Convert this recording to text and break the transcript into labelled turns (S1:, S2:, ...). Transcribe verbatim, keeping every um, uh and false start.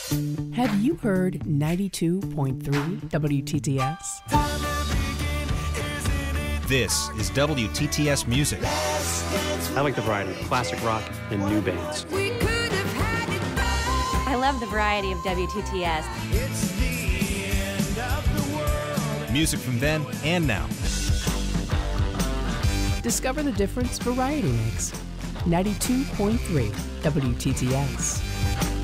S1: Have you heard ninety-two point three W T T S?
S2: This is W T T S Music.
S3: I like the variety of classic rock and new bands.
S4: I love the variety of W T T S.
S2: It's the end of the world. Music from then and now.
S1: Discover the difference variety makes. ninety-two point three W T T S.